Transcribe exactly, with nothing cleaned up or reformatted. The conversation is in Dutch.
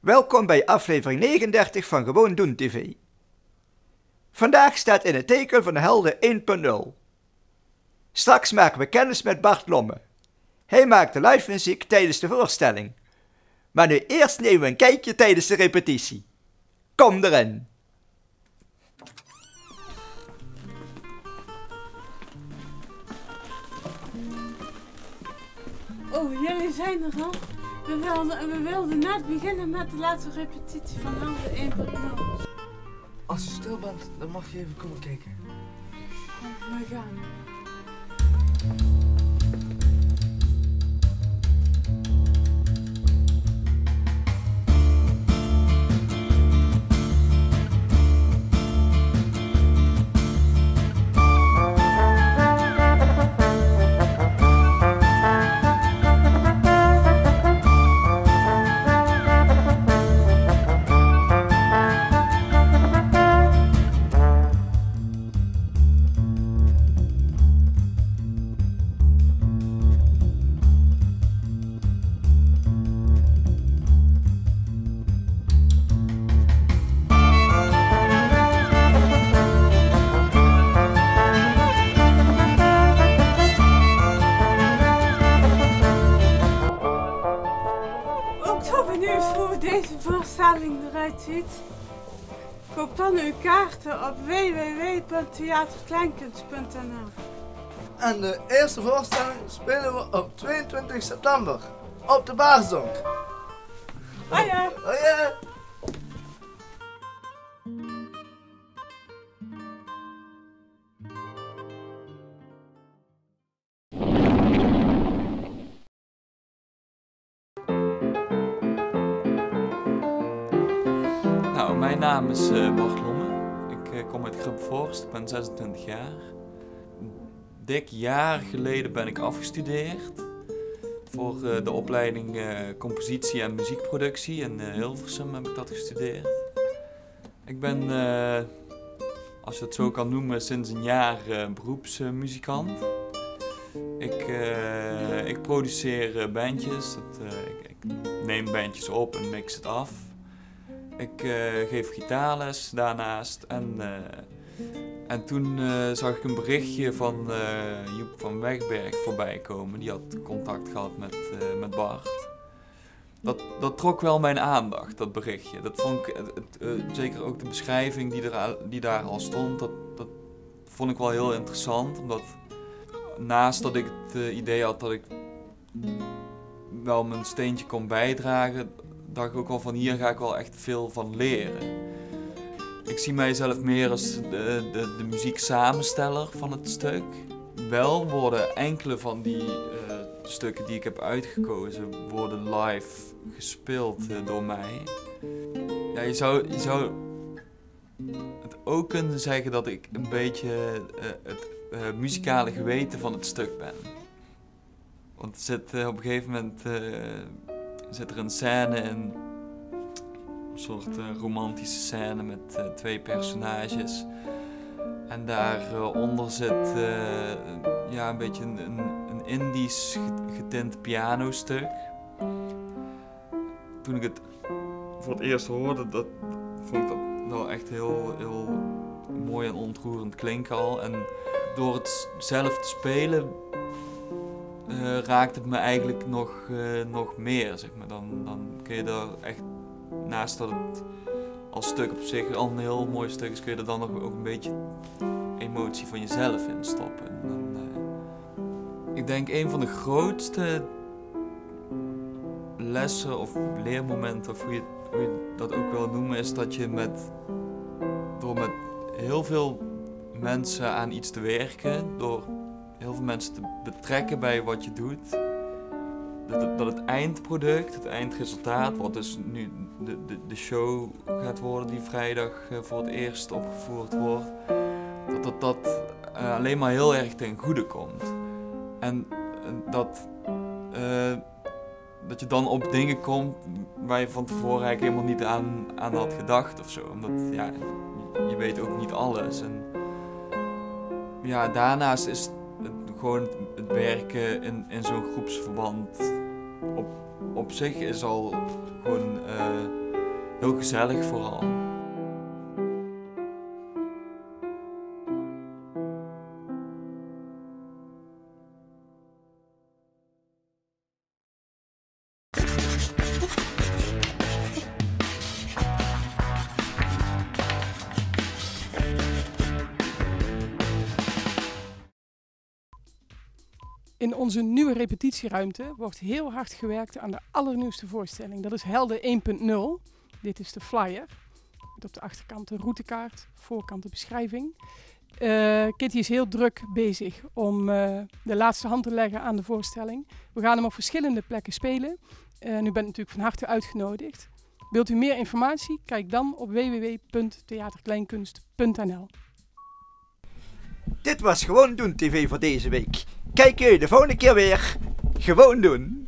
Welkom bij aflevering negenendertig van Gewoon Doen T V. Vandaag staat in het teken van de Helden één punt nul. Straks maken we kennis met Bart Lomme. Hij maakt de live muziek tijdens de voorstelling. Maar nu eerst nemen we een kijkje tijdens de repetitie. Kom erin! Oh, jullie zijn er al. We wilden, we wilden net beginnen met de laatste repetitie van Helden één punt nul. Als je stil bent, dan mag je even komen kijken. Kom, we gaan. Hoe deze voorstelling eruit ziet. Koop dan uw kaarten op w w w punt theaterkleinkunst punt n l. En de eerste voorstelling spelen we op tweeëntwintig september op de Baarsdonk. Oh ja. Oh ja. Nou, mijn naam is uh, Bart Lomme. Ik uh, kom uit Grubforst, ik ben zesentwintig jaar. Een dik jaar geleden ben ik afgestudeerd voor uh, de opleiding uh, compositie en muziekproductie. In uh, Hilversum heb ik dat gestudeerd. Ik ben, uh, als je het zo kan noemen, sinds een jaar uh, beroepsmuzikant. Ik, uh, ik produceer uh, bandjes, dat, uh, ik, ik neem bandjes op en mix het af. Ik uh, geef gitaarles daarnaast en, uh, en toen uh, zag ik een berichtje van uh, Joep van Wegberg voorbij komen. Die had contact gehad met, uh, met Bart. Dat, dat trok wel mijn aandacht, dat berichtje. Dat vond ik, het, uh, zeker ook de beschrijving die, er, die daar al stond, dat, dat vond ik wel heel interessant. Omdat naast dat ik het uh, idee had dat ik wel mijn steentje kon bijdragen, dacht ik ook al van hier ga ik wel echt veel van leren. Ik zie mijzelf meer als de, de, de muzieksamensteller van het stuk. Wel worden enkele van die uh, stukken die ik heb uitgekozen worden live gespeeld uh, door mij. Ja, je zou, je zou het ook kunnen zeggen dat ik een beetje uh, het uh, muzikale geweten van het stuk ben. Want er zit uh, op een gegeven moment uh, zit er een scène in, een soort uh, romantische scène met uh, twee personages. En daaronder uh, zit uh, ja, een beetje een, een, een Indisch getint pianostuk. Toen ik het voor het eerst hoorde, dat, vond ik dat wel echt heel, heel mooi en ontroerend klinken al. En door het zelf te spelen Uh, raakt het me eigenlijk nog, uh, nog meer, zeg maar. Dan, dan kun je er echt, naast dat het als stuk op zich al een heel mooi stuk is, kun je er dan nog ook een beetje emotie van jezelf in stoppen. En dan, uh, ik denk een van de grootste lessen of leermomenten, of hoe je, hoe je dat ook wil noemen, is dat je met, door met heel veel mensen aan iets te werken, door heel veel mensen te betrekken bij wat je doet, dat het, dat het eindproduct, het eindresultaat, wat dus nu de, de, de show gaat worden die vrijdag voor het eerst opgevoerd wordt, dat dat, dat uh, alleen maar heel erg ten goede komt. En uh, dat, uh, dat je dan op dingen komt waar je van tevoren eigenlijk helemaal niet aan, aan had gedacht of zo. Omdat ja, je weet ook niet alles. En, ja, daarnaast is het, gewoon het, het werken in, in zo'n groepsverband op, op zich is al gewoon uh, Heel gezellig vooral. In onze nieuwe repetitieruimte wordt heel hard gewerkt aan de allernieuwste voorstelling. Dat is Helden één punt nul. Dit is de flyer. Met op de achterkant de routekaart, voorkant de beschrijving. Uh, Kitty is heel druk bezig om uh, de laatste hand te leggen aan de voorstelling. We gaan hem op verschillende plekken spelen. Uh, u bent natuurlijk van harte uitgenodigd. Wilt u meer informatie? Kijk dan op w w w punt theaterkleinkunst punt n l. Dit was Gewoon Doen T V voor deze week. Kijk je de volgende keer weer. Gewoon Doen.